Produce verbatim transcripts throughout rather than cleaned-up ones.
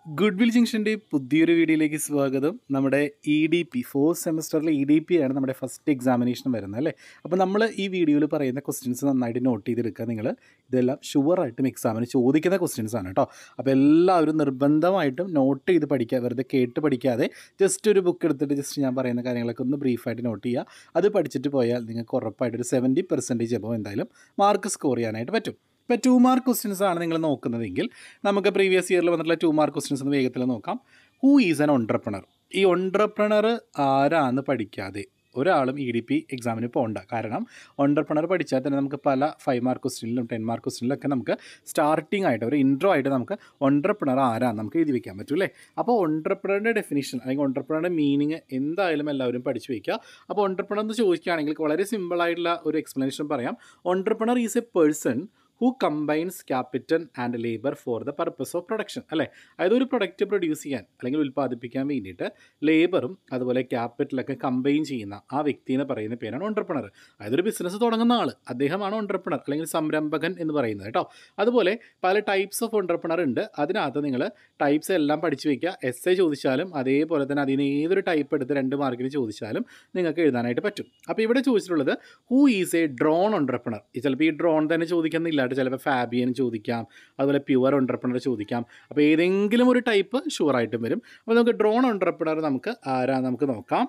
Good will ജംഗ്ഷൻ്റെ പുതിയൊരു വീഡിയോയിലേക്ക് സ്വാഗതം. നമ്മുടെ ഇ ഡി പി ഫോർത്ത് സെമസ്റ്ററിലെ ഇ ഡി പി ആണ് നമ്മുടെ ഫസ്റ്റ് എക്സാമിനേഷൻ വരുന്നത് അല്ലേ. അപ്പോൾ നമ്മൾ ഈ വീഡിയോയിൽ പറയുന്ന ക്വസ്റ്റ്യൻസ് നന്നായിട്ട് നോട്ട് ചെയ്തെടുക്കുക. നിങ്ങൾ ഇതെല്ലാം ഷുവറായിട്ടും എക്സാമിന് ചോദിക്കുന്ന ക്വസ്റ്റ്യൻസ് ആണ് കേട്ടോ. അപ്പോൾ എല്ലാവരും നിർബന്ധമായിട്ടും നോട്ട് ചെയ്ത് പഠിക്കുക, വെറുതെ കേട്ട് പഠിക്കാതെ ജസ്റ്റ് ഒരു ബുക്ക് എടുത്തിട്ട് ജസ്റ്റ് ഞാൻ പറയുന്ന കാര്യങ്ങളൊക്കെ ഒന്ന് ബ്രീഫായിട്ട് നോട്ട് ചെയ്യുക. അത് പഠിച്ചിട്ട് പോയാൽ നിങ്ങൾക്ക് ഉറപ്പായിട്ടൊരു സെവൻറ്റി പെർസെൻറ്റേജ് അപ്പോൾ എന്തായാലും മാർക്ക് സ്കോർ ചെയ്യാനായിട്ട് പറ്റും. ഇപ്പോൾ ടു മാർക്ക് ക്വസ്റ്റ്യൻസ് ആണ് നിങ്ങൾ നോക്കുന്നതെങ്കിൽ നമുക്ക് പ്രീവിയസ് ഇയറിൽ വന്നിട്ടുള്ള ടു മാർക്ക് ക്വസ്റ്റ്യൻസ് ഒന്ന് വേഗത്തിൽ നോക്കാം. Who is an entrepreneur? ഈ ഓൺട്രപ്രണർ ആരാന്ന് പഠിക്കാതെ ഒരാളും ഇ ഡി പി എക്സാമിന് പോകണ്ട. കാരണം ഓൺട്രപ്രണർ പഠിച്ചാൽ തന്നെ നമുക്ക് പല ഫൈവ് മാർക്ക് ക്വസ്റ്റ്യനിലും ടെൻ മാർക്ക് ക്വസ്റ്റ്യനിലൊക്കെ നമുക്ക് സ്റ്റാർട്ടിംഗ് ആയിട്ട് ഒരു ഇൻട്രോ ആയിട്ട് നമുക്ക് ഓൺട്രപ്രണർ ആരാന്ന് നമുക്ക് എഴുതി വയ്ക്കാൻ പറ്റും അല്ലേ. അപ്പോൾ ഓൺട്രപ്രണറിൻ്റെ ഡെഫിനിഷൻ അല്ലെങ്കിൽ ഓൺട്രപ്രണറുടെ മീനിങ് എന്തായാലും എല്ലാവരും പഠിച്ചു വയ്ക്കുക. അപ്പോൾ ഓൺട്രപ്രണർ എന്ന് ചോദിക്കുകയാണെങ്കിൽ വളരെ സിമ്പിളായിട്ടുള്ള ഒരു എക്സ്പ്ലനേഷൻ പറയാം. Entrepreneur is a person who combines capital and labour for the purpose of production അല്ലേ. അതായത് ഒരു പ്രൊഡക്റ്റ് പ്രൊഡ്യൂസ് ചെയ്യാൻ അല്ലെങ്കിൽ ഉൽപ്പാദിപ്പിക്കാൻ വേണ്ടിയിട്ട് ലേബറും അതുപോലെ ക്യാപിറ്റലൊക്കെ കമ്പൈൻ ചെയ്യുന്ന ആ വ്യക്തിനെ പറയുന്ന പേരാണ് ഓൺട്രപ്രണർ. അതായത് ഒരു ബിസിനസ് തുടങ്ങുന്ന ആൾ, അദ്ദേഹമാണ് ഓൺട്രപ്രണർ അല്ലെങ്കിൽ സംരംഭകൻ എന്ന് പറയുന്നത് കേട്ടോ. അതുപോലെ പല ടൈപ്സ് ഓഫ് ഓൺട്രപ്രണർ ഉണ്ട്. അതിനകത്ത് നിങ്ങൾ ടൈപ്സ് എല്ലാം പഠിച്ചു വയ്ക്കുക. എസ് എ ചോദിച്ചാലും അതേപോലെ തന്നെ അതിന് ഏതൊരു ടൈപ്പ് എടുത്ത് രണ്ട് മാർക്കിന് ചോദിച്ചാലും നിങ്ങൾക്ക് എഴുതാനായിട്ട് പറ്റും. അപ്പോൾ ഇവിടെ ചോദിച്ചിട്ടുള്ളത് who is a drone entrepreneur. ചിലപ്പോൾ ഈ ഡ്രോൺ തന്നെ ചോദിക്കുന്നില്ല, ചിലപ്പോൾ ഫാബിയൻ ചോദിക്കാം, അതുപോലെ പ്യുവർ ഓൺട്രപ്രണർ ചോദിക്കാം. അപ്പോൾ ഏതെങ്കിലും ഒരു ടൈപ്പ് ഷുവറായിട്ടും വരും. അപ്പോൾ നമുക്ക് ഡ്രോൺ ഓൺട്രപ്രണർ നമുക്ക് ആരാ നമുക്ക് നോക്കാം.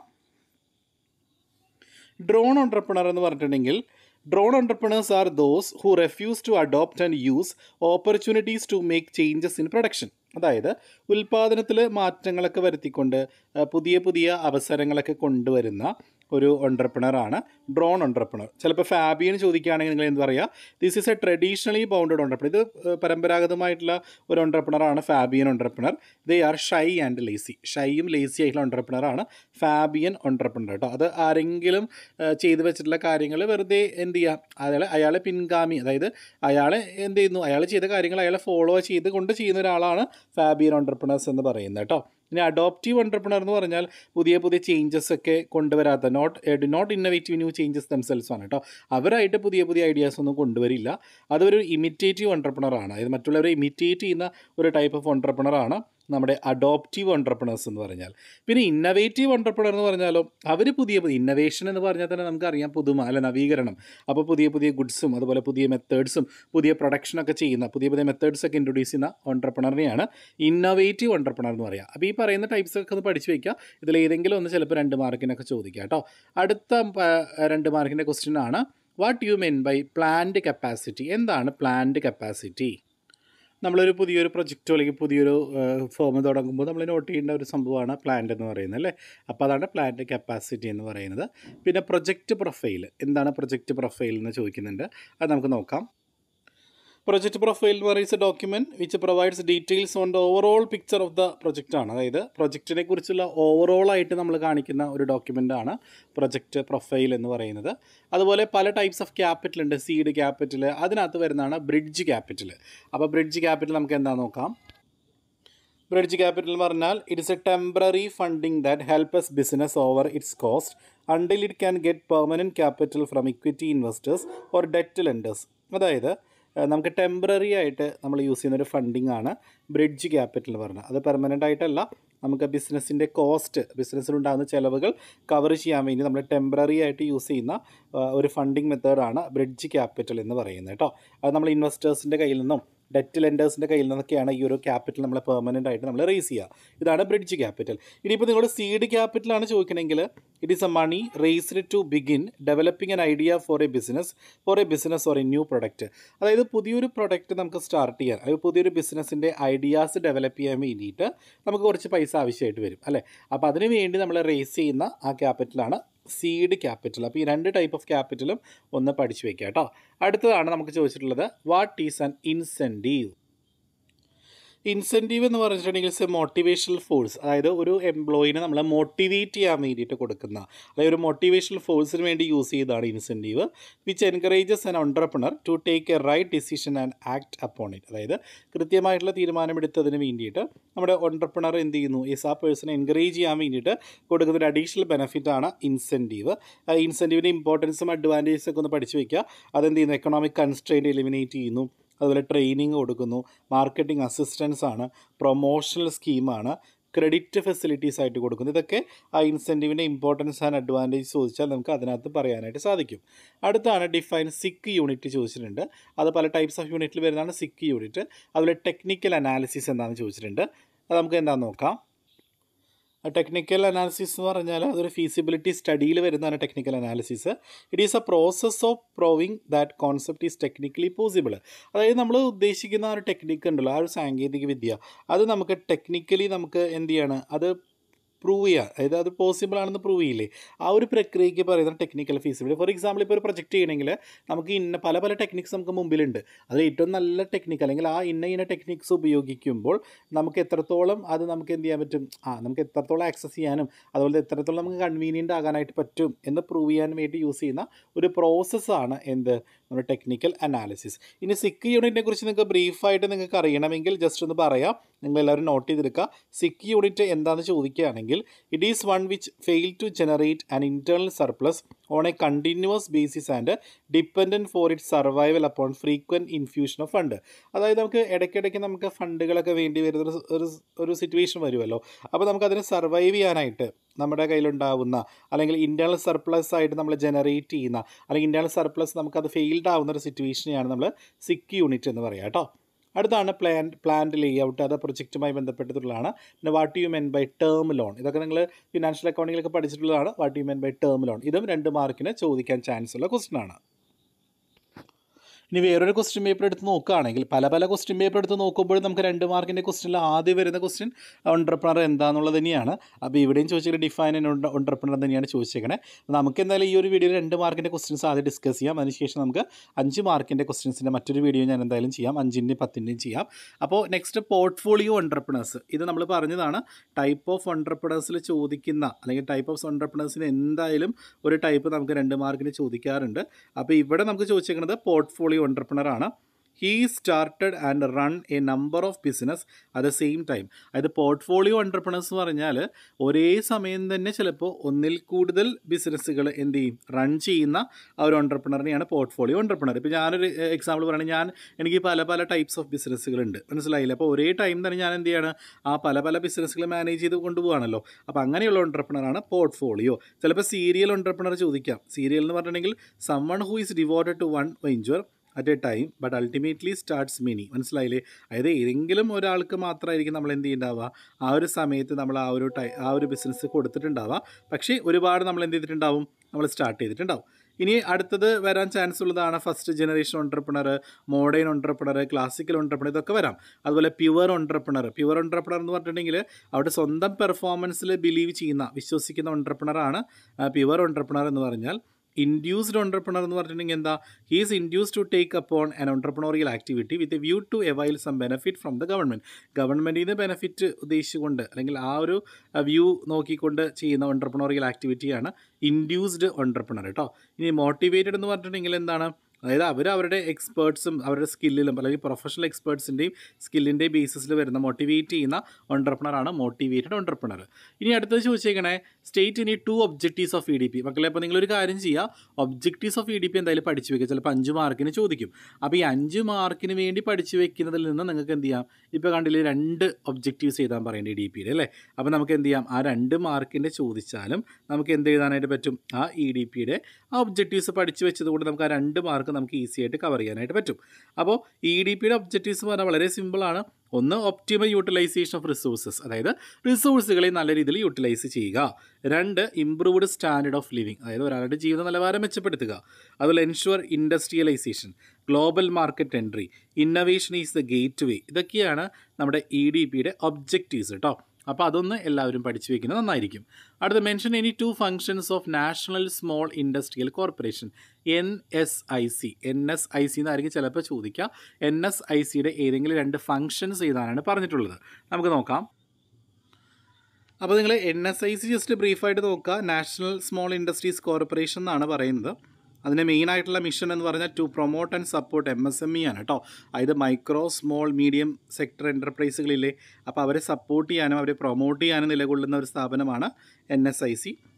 ഡ്രോൺ ഓൺട്രപ്രണർ എന്ന് പറഞ്ഞിട്ടുണ്ടെങ്കിൽ drone entrepreneurs are those who refuse to adopt and use opportunities to make changes in production. അതായത് ഉൽപ്പാദനത്തിൽ മാറ്റങ്ങളൊക്കെ വരുത്തിക്കൊണ്ട് പുതിയ പുതിയ അവസരങ്ങളൊക്കെ കൊണ്ടുവരുന്ന ഒരു ഓൺട്രപ്രണറാണ് ഡ്രോൺ ഓൺട്രപ്രണർ. ചിലപ്പോൾ ഫാബിയൻ ചോദിക്കുകയാണെങ്കിൽ നിങ്ങൾ എന്ത് പറയുക, this is a traditionally bounded entrepreneur. ഇത് പരമ്പരാഗതമായിട്ടുള്ള ഒരു ഓൺട്രപ്രണറാണ് Fabian entrepreneur. They are shy and lazy. ഷൈയും ലേസി ആയിട്ടുള്ള ഓൺട്രപ്രണറാണ് ഫാബിയൻ ഓൺട്രപ്രണർ കേട്ടോ. അത് ആരെങ്കിലും ചെയ്തു വെച്ചിട്ടുള്ള കാര്യങ്ങൾ വെറുതെ എന്ത് ചെയ്യുക, അയാളെ അയാളെ പിൻഗാമി, അതായത് അയാളെ എന്ത് ചെയ്യുന്നു, അയാൾ ചെയ്ത കാര്യങ്ങൾ അയാളെ ഫോളോ ചെയ്ത് കൊണ്ട് ചെയ്യുന്ന ഒരാളാണ് ഫാബിയൻ ഓൺട്രപ്രണേഴ്സ് എന്ന് പറയുന്നത് കേട്ടോ. ഇനി അഡോപ്റ്റീവ് ഓൺട്രപ്രണർ എന്ന് പറഞ്ഞാൽ പുതിയ പുതിയ ചേഞ്ചസ് ഒക്കെ കൊണ്ടുവരാത്ത, not D not innovative new changes themselves ആണ് കേട്ടോ. അവരായിട്ട് പുതിയ പുതിയ ഐഡിയാസ് ഒന്നും കൊണ്ടുവരില്ല. അതൊരു ഇമിറ്റേറ്റീവ് ഓൺട്രപ്രണറാണ്. അതായത് മറ്റുള്ളവരെ ഇമിറ്റേറ്റ് ചെയ്യുന്ന ഒരു ടൈപ്പ് ഓഫ് ഓൺട്രപ്രണറാണ് നമ്മുടെ അഡോപ്റ്റീവ് ഓൺട്രപ്രണേഴ്സ് എന്ന് പറഞ്ഞാൽ. പിന്നെ ഇന്നവേറ്റീവ് ഓൺട്രപ്രണർ എന്ന് പറഞ്ഞാലോ അവർ പുതിയ പുതിയ ഇന്നവേഷൻ എന്ന് പറഞ്ഞാൽ തന്നെ നമുക്കറിയാം പുതുമ അല്ല നവീകരണം. അപ്പോൾ പുതിയ പുതിയ ഗുഡ്സും അതുപോലെ പുതിയ മെത്തേഡ്സും പുതിയ പ്രൊഡക്ഷനൊക്കെ ചെയ്യുന്ന പുതിയ പുതിയ മെത്തേഡ്സൊക്കെ ഇൻട്രൊഡ്യൂസ് ചെയ്യുന്ന ഓൺട്രപ്രണറിനെയാണ് ഇന്നവേറ്റീവ് ഓൺട്രപ്രണർ എന്ന് പറയുക. അപ്പോൾ ഈ പറയുന്ന ടൈപ്സ് ഒക്കെ ഒന്ന് പഠിച്ചു വയ്ക്കുക. ഇതിൽ ഏതെങ്കിലും ഒന്ന് ചിലപ്പോൾ രണ്ട് മാർക്കിനൊക്കെ ചോദിക്കുക കേട്ടോ. അടുത്ത രണ്ട് മാർക്കിൻ്റെ ക്വസ്റ്റ്യൻ ആണ് what you mean by planned capacity. എന്താണ് പ്ലാൻഡ് കപ്പാസിറ്റി? നമ്മളൊരു പുതിയൊരു പ്രൊജക്റ്റോ അല്ലെങ്കിൽ പുതിയൊരു ഫോം തുടങ്ങുമ്പോൾ നമ്മൾ നോട്ട് ചെയ്യേണ്ട ഒരു സംഭവമാണ് പ്ലാന്റ് എന്ന് പറയുന്നത് അല്ലേ. അപ്പോൾ അതാണ് പ്ലാന്റ് കപ്പാസിറ്റി എന്ന് പറയുന്നത്. പിന്നെ പ്രൊജക്റ്റ് പ്രൊഫൈൽ, എന്താണ് പ്രൊജക്റ്റ് പ്രൊഫൈൽ എന്ന് ചോദിക്കുന്നുണ്ട്. അത് നമുക്ക് നോക്കാം. പ്രൊജക്റ്റ് പ്രൊഫൈൽ എന്ന് പറയുന്ന document which provides details on the overall picture of the project ആണ്. അതായത് പ്രൊജക്റ്റിനെ കുറിച്ചുള്ള ഓവറോൾ ആയിട്ട് നമ്മൾ കാണിക്കുന്ന ഒരു ഡോക്യുമെൻ്റാണ് പ്രൊജക്റ്റ് പ്രൊഫൈൽ എന്ന് പറയുന്നത്. അതുപോലെ പല ടൈപ്സ് ഓഫ് ക്യാപിറ്റൽ ഉണ്ട്. സീഡ് ക്യാപിറ്റൽ, അതിനകത്ത് വരുന്നതാണ് ബ്രിഡ്ജ് ക്യാപിറ്റൽ. അപ്പോൾ ബ്രിഡ്ജ് ക്യാപിറ്റൽ നമുക്ക് എന്താ നോക്കാം. ബ്രിഡ്ജ് ക്യാപിറ്റൽ എന്ന് പറഞ്ഞാൽ it is a temporary funding that helps business over its cost until it can get permanent capital from equity investors or debt lenders. അതായത് നമുക്ക് ടെമ്പററി ആയിട്ട് നമ്മൾ യൂസ് ചെയ്യുന്നൊരു ഫണ്ടിങ് ആണ് ബ്രിഡ്ജ് ക്യാപിറ്റൽ എന്ന് പറഞ്ഞാൽ. അത് പെർമനൻ്റ് ആയിട്ടല്ല, നമുക്ക് ബിസിനസ്സിൻ്റെ കോസ്റ്റ്, ബിസിനസ്സിലുണ്ടാകുന്ന ചിലവുകൾ കവർ ചെയ്യാൻ വേണ്ടി നമ്മൾ ടെമ്പററി ആയിട്ട് യൂസ് ചെയ്യുന്ന ഒരു ഫണ്ടിങ് മെത്തേഡാണ് ബ്രിഡ്ജ് ക്യാപിറ്റൽ എന്ന് പറയുന്നത് കേട്ടോ. അത് നമ്മൾ ഇൻവെസ്റ്റേഴ്സിൻ്റെ കയ്യിൽ നിന്നും ഡെറ്റ് ലെൻഡേഴ്സിൻ്റെ കയ്യിൽ നിന്നൊക്കെയാണ് ഈ ഒരു ക്യാപിറ്റൽ നമ്മൾ പെർമനൻ്റ് ആയിട്ട് നമ്മൾ റേസ് ചെയ്യുക. ഇതാണ് ബ്രിഡ്ജ് ക്യാപിറ്റൽ. ഇനിയിപ്പോൾ നിങ്ങൾ സീഡ് ക്യാപിറ്റലാണ് ചോദിക്കണമെങ്കിൽ it is a money raised to begin developing an idea for a business for a business or a new product. അതായത് പുതിയൊരു പ്രൊഡക്റ്റ് നമുക്ക് സ്റ്റാർട്ട് ചെയ്യാൻ, അതായത് പുതിയൊരു ബിസിനസ്സിൻ്റെ ഐഡിയാസ് ഡെവലപ്പ് ചെയ്യാൻ വേണ്ടിയിട്ട് നമുക്ക് കുറച്ച് പൈസ ആവശ്യമായിട്ട് വരും അല്ലേ. അപ്പോൾ അതിന് വേണ്ടി നമ്മൾ റേസ് ചെയ്യുന്ന ആ ക്യാപിറ്റലാണ് സീഡ് ക്യാപിറ്റൽ. അപ്പോൾ ഈ രണ്ട് ടൈപ്പ് ഓഫ് ക്യാപിറ്റലും ഒന്ന് പഠിച്ചു വയ്ക്കുക കേട്ടോ. അടുത്തതാണ് നമുക്ക് ചോദിച്ചിട്ടുള്ളത് what is an incentive. Incentive എന്ന് പറഞ്ഞിട്ടുണ്ടെങ്കിൽ ഇറ്റ്സ് എ മോട്ടിവേഷണൽ ഫോഴ്സ്. അതായത് ഒരു എംപ്ലോയിനെ നമ്മൾ മോട്ടിവേറ്റ് ചെയ്യാൻ വേണ്ടിയിട്ട് കൊടുക്കുന്ന, അതായത് ഒരു മോട്ടിവേഷണൽ ഫോഴ്സിന് വേണ്ടി യൂസ് ചെയ്തതാണ് incentive. Which encourages an entrepreneur to take a right decision and act upon it. അതായത് കൃത്യമായിട്ടുള്ള തീരുമാനമെടുത്തതിന് വേണ്ടിയിട്ട് നമ്മുടെ ഓൺട്രപ്രണർ എന്ത് ചെയ്യുന്നു, ഈസ് ആ പേഴ്സണെ എൻകറേജ് ചെയ്യാൻ വേണ്ടിയിട്ട് കൊടുക്കുന്ന ഒരു അഡീഷണൽ ബെനിഫിറ്റാണ് ഇൻസെൻറ്റീവ്. ഇൻസെൻറ്റീവിൻ്റെ ഇമ്പോർട്ടൻസും അഡ്വാൻറ്റേജസും ഒക്കെ ഒന്ന് പഠിച്ചു വയ്ക്കുക. അതെന്ത് ചെയ്യുന്നു, എക്കണോമിക് കൺസ്ട്രെയിൻറ്റ് എലിമിനേറ്റ് ചെയ്യുന്നു. അതുപോലെ ട്രെയിനിങ് കൊടുക്കുന്നു, മാർക്കറ്റിംഗ് അസിസ്റ്റൻസ് ആണ്, പ്രൊമോഷണൽ സ്കീമാണ്, ക്രെഡിറ്റ് ഫെസിലിറ്റീസ് ആയിട്ട് കൊടുക്കുന്നു. ഇതൊക്കെ ആ ഇൻസെൻറ്റീവിൻ്റെ ഇമ്പോർട്ടൻസ് ആൻഡ് അഡ്വാൻറ്റേജ് ചോദിച്ചാൽ നമുക്ക് അതിനകത്ത് പറയാനായിട്ട് സാധിക്കും. അടുത്താണ് ഡിഫൈൻ സിക്ക് യൂണിറ്റ് ചോദിച്ചിട്ടുണ്ട്. അത് പല ടൈപ്സ് ഓഫ് യൂണിറ്റിൽ വരുന്നതാണ് സിക്ക് യൂണിറ്റ്. അതുപോലെ ടെക്നിക്കൽ അനാലിസിസ് എന്താണെന്ന് ചോദിച്ചിട്ടുണ്ട്. അത് നമുക്ക് എന്താണെന്ന് നോക്കാം. ടെക്നിക്കൽ അനാലിസിസ് എന്ന് പറഞ്ഞാൽ അതൊരു ഫീസിബിലിറ്റി സ്റ്റഡിയിൽ വരുന്നതാണ് technical analysis. It is a process of proving that concept is technically possible. അതായത് നമ്മൾ ഉദ്ദേശിക്കുന്ന ആ ഒരു ടെക്നിക്ക് ഉണ്ടല്ലോ, ആ ഒരു സാങ്കേതിക വിദ്യ, അത് നമുക്ക് ടെക്നിക്കലി നമുക്ക് എന്ത് ചെയ്യാണ്, അത് പ്രൂവ് ചെയ്യുക, അതായത് അത് പോസിബിൾ ആണെന്ന് പ്രൂവ് ചെയ്യില്ലേ, ആ ഒരു പ്രക്രിയയ്ക്ക് പറയുന്ന ടെക്നിക്കൽ ഫീസിബിലിറ്റി. ഫോർ എക്സാമ്പിൾ ഇപ്പോൾ ഒരു പ്രൊജക്റ്റ് ചെയ്യണമെങ്കിൽ നമുക്ക് ഇന്ന പല പല ടെക്നിക്സ് നമുക്ക് മുമ്പിലുണ്ട്. അതിൽ ഏറ്റവും നല്ല ടെക്നിക്ക് അല്ലെങ്കിൽ ആ ഇന്ന ഇന്ന ടെക്നിക്സ് ഉപയോഗിക്കുമ്പോൾ നമുക്ക് എത്രത്തോളം അത് നമുക്ക് എന്ത് ചെയ്യാൻ പറ്റും, ആ നമുക്ക് എത്രത്തോളം ആക്സസ് ചെയ്യാനും അതുപോലെ എത്രത്തോളം നമുക്ക് കൺവീനിയൻ്റ് ആകാനായിട്ട് പറ്റും എന്ന് പ്രൂവ് ചെയ്യാൻ വേണ്ടി യൂസ് ചെയ്യുന്ന ഒരു പ്രോസസ്സാണ് എന്ത്, നമ്മുടെ ടെക്നിക്കൽ അനാലിസിസ്. ഇനി സിക്ക് യൂണിറ്റിനെ കുറിച്ച് നിങ്ങൾക്ക് ബ്രീഫായിട്ട് നിങ്ങൾക്ക് അറിയണമെങ്കിൽ ജസ്റ്റ് ഒന്ന് പറയാം, നിങ്ങളെല്ലാവരും നോട്ട് ചെയ്തെടുക്കുക. സിക്ക് യൂണിറ്റ് എന്താണെന്ന് ചോദിക്കുകയാണെങ്കിൽ it is one which fail to generate an internal surplus on a continuous basis and dependent for it survival upon frequent infusion of fund. അതായത് നമുക്ക് ഇടയ്ക്കിടയ്ക്ക് നമുക്ക് ഫണ്ടുകളൊക്കെ വേണ്ടി വരുന്ന ഒരു ഒരു സിറ്റുവേഷൻ വരുമല്ലോ. അപ്പോൾ നമുക്കതിനെ സർവൈവ് ചെയ്യാനായിട്ട് നമ്മുടെ കയ്യിലുണ്ടാവുന്ന അല്ലെങ്കിൽ ഇൻറ്റേർണൽ സർപ്ലസ് ആയിട്ട് നമ്മൾ ജനറേറ്റ് ചെയ്യുന്ന അല്ലെങ്കിൽ ഇൻറ്റേർണൽ സർപ്ലസ് നമുക്കത് ഫെയിൽഡ് ആവുന്ന ഒരു സിറ്റുവേഷനെയാണ് നമ്മൾ സിക്ക് യൂണിറ്റ് എന്ന് പറയുക കേട്ടോ. അടുത്താണ് പ്ലാൻ പ്ലാന്റ് ലേ ഔട്ട്. അത് പ്രൊജക്റ്റുമായി ബന്ധപ്പെട്ടിട്ടുള്ളതാണ്. പിന്നെ what you mean by term loan, ഇതൊക്കെ നിങ്ങൾ ഫിനാൻഷ്യൽ അക്കൗണ്ടിങ്ങിലൊക്കെ പഠിച്ചിട്ടുള്ളതാണ്. What you mean by term loan, ഇതും രണ്ട് മാർക്കിന് ചോദിക്കാൻ ചാൻസ് ഉള്ള ക്വസ്റ്റ്യൻ ആണ്. ഇനി വേറൊരു ക്വസ്റ്റ്യൻ പേപ്പർ എടുത്ത് നോക്കുകയാണെങ്കിൽ പല പല ക്വസ്റ്റ്യൻ പേപ്പർ എടുത്ത് നോക്കുമ്പോൾ നമുക്ക് രണ്ട് മാർക്കിൻ്റെ ക്വസ്റ്റ്യനിൽ ആദ്യം വരുന്ന ക്വസ്റ്റ്യൻ ഓൺട്രപ്രണർ എന്താണെന്നുള്ളത് തന്നെയാണ്. അപ്പോൾ ഇവിടെയും ചോദിച്ചാൽ ഡിഫൈൻ ഓൺട്രപ്രണർ തന്നെയാണ് ചോദിച്ചേക്കണേ. നമുക്ക് എന്തായാലും ഈ ഒരു വീഡിയോയിൽ രണ്ട് മാർക്കിൻ്റെ ക്വസ്റ്റ്യൻസ് ആദ്യം ഡിസ്കസ് ചെയ്യാം. അതിനുശേഷം നമുക്ക് അഞ്ച് മാർക്കിൻ്റെ ക്വസ്റ്റ്യൻസിൻ്റെ മറ്റൊരു വീഡിയോ ഞാൻ എന്തായാലും ചെയ്യാം, അഞ്ചിൻ്റെയും പത്തിൻ്റെയും ചെയ്യാം. അപ്പോൾ നെക്സ്റ്റ് പോർട്ട്ഫോളിയോ ഓൺട്രപ്രണേഴ്സ്, ഇത് നമ്മൾ പറഞ്ഞതാണ് ടൈപ്പ് ഓഫ് ഓൺട്രപ്രണേഴ്സിൽ ചോദിക്കുന്ന അല്ലെങ്കിൽ ടൈപ്പ് ഓഫ് ഓൺട്രപ്രണേഴ്സിന് എന്തായാലും ഒരു ടൈപ്പ് നമുക്ക് രണ്ട് മാർക്കിന് ചോദിക്കാറുണ്ട്. അപ്പോൾ ഇവിടെ നമുക്ക് ചോദിച്ചേക്കുന്നത് പോർട്ട്ഫോളിയോ entrepreneur ആണ്. He started and run a number of business at the same time. അതായത് പോർട്ട്ഫോളിയോ എൻ്റർപ്രണേഴ്സ് എന്ന് പറഞ്ഞാൽ ഒരേ സമയം തന്നെ ചിലപ്പോൾ ഒന്നിൽ കൂടുതൽ ബിസിനസ്സുകൾ എന്ത് ചെയ്യും, റൺ ചെയ്യുന്ന ആ ഒരു എൻ്റർപ്രണറിനെയാണ് പോർട്ട്ഫോളിയോ എൻ്റർപ്രണർ. ഇപ്പോൾ ഞാനൊരു എക്സാമ്പിൾ പറയുകയാണെങ്കിൽ ഞാൻ എനിക്ക് പല പല ടൈപ്സ് ഓഫ് ബിസിനസ്സുകളുണ്ട്, മനസ്സിലായില്ല. അപ്പോൾ ഒരേ ടൈം തന്നെ ഞാൻ എന്ത് ചെയ്യാണ്, ആ പല പല ബിസിനസ്സുകൾ മാനേജ് ചെയ്ത് കൊണ്ടുപോകാണല്ലോ. അപ്പോൾ അങ്ങനെയുള്ള എൻ്റർപ്രണറാണ് പോർട്ട്ഫോളിയോ. ചിലപ്പോൾ സീരിയൽ എൻ്റർപ്രണർ ചോദിക്കാം. സീരിയൽ എന്ന് പറഞ്ഞിട്ടുണ്ടെങ്കിൽ someone who is devoted to one venture at a time but ultimately starts many, മനസ്സിലായില്ലേ. അതായത് ഏതെങ്കിലും ഒരാൾക്ക് മാത്രമായിരിക്കും നമ്മൾ എന്ത് ചെയ്യുന്നുണ്ടാവുക, ആ ഒരു സമയത്ത് നമ്മൾ ആ ഒരു ടൈ ആ ഒരു ബിസിനസ് കൊടുത്തിട്ടുണ്ടാവുക. പക്ഷേ ഒരുപാട് നമ്മൾ എന്ത് ചെയ്തിട്ടുണ്ടാവും, നമ്മൾ സ്റ്റാർട്ട് ചെയ്തിട്ടുണ്ടാവും. ഇനി അടുത്തത് വരാൻ ചാൻസ് ഉള്ളതാണ് first generation entrepreneur, modern entrepreneur, classical entrepreneur, ഇതൊക്കെ വരാം. അതുപോലെ പ്യുവർ ഓൺട്രപ്രണർ. പ്യുവർ ഓൺട്രപ്രണർ എന്ന് പറഞ്ഞിട്ടുണ്ടെങ്കിൽ അവിടെ സ്വന്തം പെർഫോമൻസിൽ ബിലീവ് ചെയ്യുന്ന വിശ്വസിക്കുന്ന ഓൺട്രപ്രണറാണ് പ്യുവർ ഓൺട്രപ്രണർ എന്ന് പറഞ്ഞാൽ. ഇൻഡ്യൂസ്ഡ് ഓൺട്രപ്രണർ എന്ന് പറഞ്ഞിട്ടുണ്ടെങ്കിൽ എന്താ, he is induced to take upon an entrepreneurial activity with a view to avail some benefit from the government. ഗവൺമെൻറ്റിൽ നിന്ന് ബെനിഫിറ്റ് ഉദ്ദേശിച്ചുകൊണ്ട് അല്ലെങ്കിൽ ആ ഒരു വ്യൂ നോക്കിക്കൊണ്ട് ചെയ്യുന്ന ഓൺട്രപ്രണോറിയൽ ആക്ടിവിറ്റിയാണ് ഇൻഡ്യൂസ്ഡ് ഓൺട്രപ്രണർ കേട്ടോ. ഇനി മോട്ടിവേറ്റഡ് എന്ന് പറഞ്ഞിട്ടുണ്ടെങ്കിൽ എന്താണ്, അതായത് അവർ അവരുടെ എക്സ്പേർട്സും അവരുടെ സ്കില്ലിലും അല്ലെങ്കിൽ പ്രൊഫഷണൽ എക്സ്പേർട്സിൻ്റെയും സ്കില്ലിൻ്റെയും ബേസിസിൽ വരുന്ന മോട്ടിവേറ്റ് ചെയ്യുന്ന ഓൺട്രപ്രണറാണ് മോട്ടിവേറ്റഡ് ഓൺട്രപ്രണർ. ഇനി അടുത്തത് ചോദിച്ചേക്കണേ, state any two objectives of E D P. മക്കളെ അപ്പോൾ നിങ്ങളൊരു കാര്യം ചെയ്യുക, objectives of E D P എന്തായാലും പഠിച്ചു വെക്കുക. ചിലപ്പോൾ അഞ്ച് മാർക്കിന് ചോദിക്കും. അപ്പോൾ ഈ അഞ്ച് മാർക്കിന് വേണ്ടി പഠിച്ചു വെക്കുന്നതിൽ നിന്ന് നിങ്ങൾക്ക് എന്ത് ചെയ്യാം, ഇപ്പോൾ കണ്ടില്ലേ രണ്ട് ഒബ്ജക്റ്റീവ്സ് എഴുതാൻ പറയേണ്ടത് ഇ ഡി പിയുടെ അല്ലേ. അപ്പോൾ നമുക്ക് എന്ത് ചെയ്യാം, ആ രണ്ട് മാർക്കിൻ്റെ ചോദിച്ചാലും നമുക്ക് എന്ത് എഴുതാനായിട്ട് പറ്റും, ആ ഇ ഡി പിയുടെ ആ ഒബ്ജക്റ്റീവ്സ് പഠിച്ചു വെച്ചതുകൊണ്ട് നമുക്ക് ആ രണ്ട് മാർക്ക് നമുക്ക് ഈസി ആയിട്ട് കവർ ചെയ്യാനായിട്ട് പറ്റും. അപ്പോൾ ഇ ഡി പിയുടെ ഒബ്ജക്റ്റീവ്സ് എന്ന് പറഞ്ഞാൽ വളരെ സിമ്പിളാണ്. ഒന്ന്, ഒപ്റ്റിമൽ യൂട്ടിലൈസേഷൻ ഓഫ് റിസോഴ്സസ്, അതായത് റിസോഴ്സുകളെ നല്ല രീതിയിൽ യൂട്ടിലൈസ് ചെയ്യുക. രണ്ട്, ഇംപ്രൂവ്ഡ് സ്റ്റാൻഡേർഡ് ഓഫ് ലിവിങ്, അതായത് ഒരാളുടെ ജീവിത നിലവാരം മെച്ചപ്പെടുത്തുക. അതുപോലെ ensure industrialisation, global market entry, innovation is the gateway. ഇതൊക്കെയാണ് നമ്മുടെ ഇ ഡി പിയുടെ ഒബ്ജക്റ്റീവ്സ് കേട്ടോ. അപ്പോൾ അതൊന്ന് എല്ലാവരും പഠിച്ചു വയ്ക്കുന്നത് നന്നായിരിക്കും. അടുത്ത, mention any two functions of National Small Industrial Corporation, N S I C. N S I C എന്നായിരിക്കും ചിലപ്പോൾ ചോദിക്കുക. എൻ എസ് ഐ സിയുടെ ഏതെങ്കിലും രണ്ട് ഫങ്ഷൻസ് ചെയ്താനാണ് പറഞ്ഞിട്ടുള്ളത്. നമുക്ക് നോക്കാം. അപ്പോൾ നിങ്ങൾ N S I C just ബ്രീഫായിട്ട് നോക്കുക. നാഷണൽ സ്മോൾ ഇൻഡസ്ട്രീസ് കോർപ്പറേഷൻ എന്നാണ് പറയുന്നത്. അതിൻ്റെ മെയിനായിട്ടുള്ള മിഷൻ എന്ന് പറഞ്ഞാൽ to promote and support M S M E ആണ് കേട്ടോ. അതായത് മൈക്രോ സ്മോൾ മീഡിയം സെക്ടർ എൻ്റർപ്രൈസുകളില്ലേ, അപ്പോൾ അവരെ സപ്പോർട്ട് ചെയ്യാനും അവരെ പ്രൊമോട്ട് ചെയ്യാനും നിലകൊള്ളുന്ന ഒരു സ്ഥാപനമാണ് എൻ എസ് ഐ സി.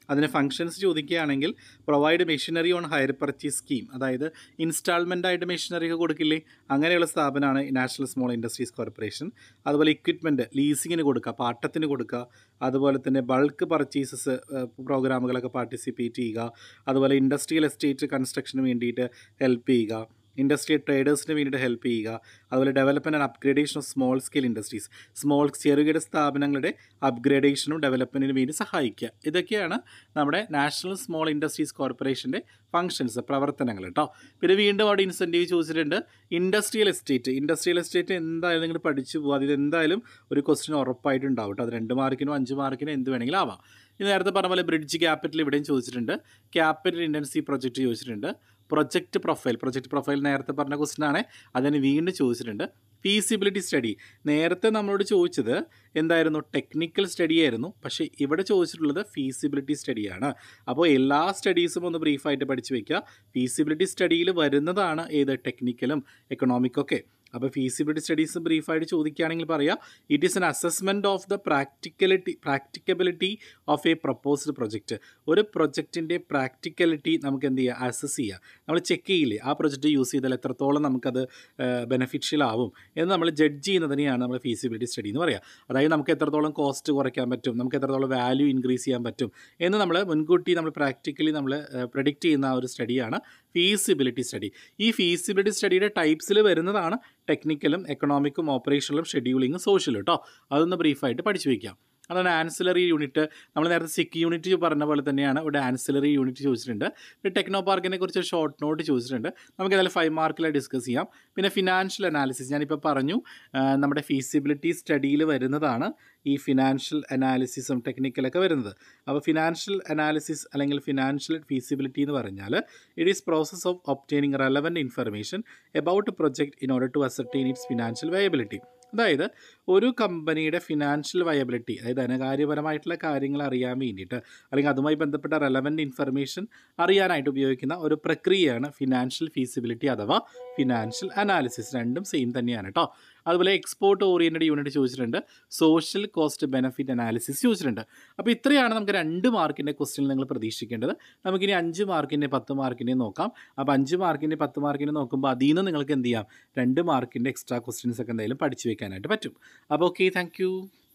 അതിന് ഫങ്ഷൻസ് ചോദിക്കുകയാണെങ്കിൽ provide machinery on hire purchase scheme, അതായത് ഇൻസ്റ്റാൾമെൻ്റ് ആയിട്ട് മെഷീനറി ഒക്കെ കൊടുക്കില്ലേ, അങ്ങനെയുള്ള സ്ഥാപനമാണ് നാഷണൽ സ്മോൾ ഇൻഡസ്ട്രീസ് കോർപ്പറേഷൻ. അതുപോലെ ഇക്വിപ്മെൻറ്റ് ലീസിങ്ങിന് കൊടുക്കുക, പാട്ടത്തിന് കൊടുക്കുക, അതുപോലെ തന്നെ ബൾക്ക് പർച്ചേസസ് പ്രോഗ്രാമുകളൊക്കെ പാർട്ടിസിപ്പേറ്റ് ചെയ്യുക, അതുപോലെ ഇൻഡസ്ട്രിയൽ എസ്റ്റേറ്റ് കൺസ്ട്രക്ഷന് വേണ്ടിയിട്ട് ഹെൽപ്പ് ചെയ്യുക, ഇൻഡസ്ട്രിയൽ ട്രേഡേഴ്സിന് വേണ്ടിയിട്ട് ഹെൽപ്പ് ചെയ്യുക, അതുപോലെ development and upgradation of small scale industries, small ചെറുകിട സ്ഥാപനങ്ങളുടെ അപ്ഗ്രേഡേഷനും ഡെവലപ്മെൻറ്റിന് വേണ്ടി സഹായിക്കുക. ഇതൊക്കെയാണ് നമ്മുടെ നാഷണൽ സ്മോൾ ഇൻഡസ്ട്രീസ് കോർപ്പറേഷൻ്റെ ഫങ്ഷൻസ്, പ്രവർത്തനങ്ങൾ കേട്ടോ. പിന്നെ വീണ്ടും അവിടെ ഇൻസെൻറ്റീവ് ചോദിച്ചിട്ടുണ്ട്. ഇൻഡസ്ട്രിയൽ എസ്റ്റേറ്റ്, ഇൻഡസ്ട്രിയൽ എസ്റ്റേറ്റ് എന്തായാലും നിങ്ങൾ പഠിച്ചു പോകുക, അത് എന്തായാലും ഒരു ക്വസ്റ്റ്യൻ ഉറപ്പായിട്ടുണ്ടാവും കേട്ടോ. അത് രണ്ട് മാർക്കിനോ അഞ്ച് മാർക്കിനോ എന്ത് വേണമെങ്കിലും ആവാം. ഇത് നേരത്തെ പറഞ്ഞ പോലെ ബ്രിഡ്ജ് ക്യാപിറ്റൽ ഇവിടെയും ചോദിച്ചിട്ടുണ്ട്. ക്യാപിറ്റൽ ഇൻറ്റൻസീവ് പ്രൊജക്റ്റ് ചോദിച്ചിട്ടുണ്ട്. പ്രൊജക്റ്റ് പ്രൊഫൈൽ, പ്രൊജക്റ്റ് പ്രൊഫൈൽ നേരത്തെ പറഞ്ഞ ക്വസ്റ്റ്യൻ ആണ്, അതിന് വീണ്ടും ചോദിച്ചിട്ടുണ്ട്. ഫീസിബിലിറ്റി സ്റ്റഡി നേരത്തെ നമ്മളോട് ചോദിച്ചത് എന്തായിരുന്നു, ടെക്നിക്കൽ സ്റ്റഡി ആയിരുന്നു, പക്ഷേ ഇവിടെ ചോദിച്ചിട്ടുള്ളത് ഫീസിബിലിറ്റി സ്റ്റഡിയാണ്. അപ്പോൾ എല്ലാ സ്റ്റഡീസും ഒന്ന് ബ്രീഫായിട്ട് പഠിച്ചു വയ്ക്കുക. ഫീസിബിലിറ്റി സ്റ്റഡിയിൽ വരുന്നതാണ് ഏത്, ടെക്നിക്കലും എക്കണോമിക്കൊക്കെ. അപ്പോൾ ഫീസിബിലിറ്റി സ്റ്റഡീസ് ബ്രീഫായിട്ട് ചോദിക്കുകയാണെങ്കിൽ പറയാം, it is an assessment of the practicality practicability of a proposed project. ഒരു പ്രൊജക്റ്റിൻ്റെ പ്രാക്ടിക്കലിറ്റി നമുക്ക് എന്ത് ചെയ്യുക, അസസ് ചെയ്യുക. നമ്മൾ ചെക്ക് ചെയ്യില്ലേ, ആ പ്രൊജക്റ്റ് യൂസ് ചെയ്താൽ എത്രത്തോളം നമുക്കത് ബെനിഫിഷ്യൽ ആവും എന്ന് നമ്മൾ ജഡ്ജ് ചെയ്യുന്നതിനെയാണ് നമ്മൾ ഫീസിബിലിറ്റി സ്റ്റഡി എന്ന് പറയുക. അതായത് നമുക്ക് എത്രത്തോളം കോസ്റ്റ് കുറയ്ക്കാൻ പറ്റും, നമുക്ക് എത്രത്തോളം വാല്യൂ ഇൻക്രീസ് ചെയ്യാൻ പറ്റും എന്ന് നമ്മൾ മുൻകൂട്ടി നമ്മൾ പ്രാക്ടിക്കലി നമ്മൾ പ്രെഡിക്റ്റ് ചെയ്യുന്ന ആ ഒരു സ്റ്റഡിയാണ് ഫീസിബിലിറ്റി സ്റ്റഡി. ഈ ഫീസിബിലിറ്റി സ്റ്റഡിയുടെ ടൈപ്സിൽ വരുന്നതാണ് ടെക്നിക്കലും എക്കണോമിക്കും ഓപ്പറേഷണലും ഷെഡ്യൂളിങ്ങും സോഷ്യലും കേട്ടോ. അതൊന്ന് ബ്രീഫായിട്ട് പഠിച്ചു വയ്ക്കാം. അതാണ് ആൻസിലറി യൂണിറ്റ്. നമ്മൾ നേരത്തെ സിക്ക് യൂണിറ്റ് പറഞ്ഞ പോലെ തന്നെയാണ് ഇവിടെ ആൻസിലറി യൂണിറ്റ് ചോദിച്ചിട്ടുണ്ട്. പിന്നെ ടെക്നോ പാർക്കിനെ കുറിച്ച് ഷോർട്ട് നോട്ട് ചോദിച്ചിട്ടുണ്ട്. നമുക്ക് ഏതായാലും ഫൈവ് മാർക്കിലായി ഡിസ്കസ് ചെയ്യാം. പിന്നെ ഫിനാൻഷ്യൽ അനാലിസിസ് ഞാനിപ്പോൾ പറഞ്ഞു, നമ്മുടെ ഫീസിബിലിറ്റി സ്റ്റഡിയിൽ വരുന്നതാണ് ഈ ഫിനാൻഷ്യൽ അനാലിസിസും ടെക്നിക്കലൊക്കെ വരുന്നത്. അപ്പോൾ ഫിനാൻഷ്യൽ അനാലിസിസ് അല്ലെങ്കിൽ ഫിനാൻഷ്യൽ ഫീസിബിലിറ്റി എന്ന് പറഞ്ഞാൽ it is process of obtaining relevant information about project in order to ascertain its financial viability. അതായത് ഒരു കമ്പനിയുടെ ഫിനാൻഷ്യൽ വയബിലിറ്റി, അതായത് ധനകാര്യപരമായിട്ടുള്ള കാര്യങ്ങൾ അറിയാൻ വേണ്ടിയിട്ട് അല്ലെങ്കിൽ അതുമായി ബന്ധപ്പെട്ട റെലവൻറ്റ് ഇൻഫർമേഷൻ അറിയാനായിട്ട് ഉപയോഗിക്കുന്ന ഒരു പ്രക്രിയയാണ് ഫിനാൻഷ്യൽ ഫീസിബിലിറ്റി അഥവാ ഫിനാൻഷ്യൽ അനാലിസിസ്. രണ്ടും സെയിം തന്നെയാണ് കേട്ടോ. അതുപോലെ എക്സ്പോർട്ട് ഓറിയൻറ്റഡ് യൂണിറ്റ് ചോദിച്ചിട്ടുണ്ട്. സോഷ്യൽ കോസ്റ്റ് ബെനിഫിറ്റ് അനാലിസിസ് ചോദിച്ചിട്ടുണ്ട്. അപ്പോൾ ഇത്രയാണ് നമുക്ക് രണ്ട് മാർക്കിൻ്റെ ക്വസ്റ്റ്യൻ നിങ്ങൾ പ്രതീക്ഷിക്കേണ്ടത്. നമുക്കിനി അഞ്ച് മാർക്കിൻ്റെ പത്ത് മാർക്കിൻ്റെ നോക്കാം. അപ്പോൾ അഞ്ച് മാർക്കിൻ്റെ പത്ത് മാർക്കിൻ്റെ നോക്കുമ്പോൾ അതിൽ നിന്ന് നിങ്ങൾക്ക് എന്ത് ചെയ്യാം, രണ്ട് മാർക്കിൻ്റെ എക്സ്ട്രാ ക്വസ്റ്റ്യൻസ് ഒക്കെ എന്തായാലും പഠിച്ചു വെക്കാനായിട്ട് പറ്റും. അപ്പോൾ ഓക്കെ, താങ്ക് യു.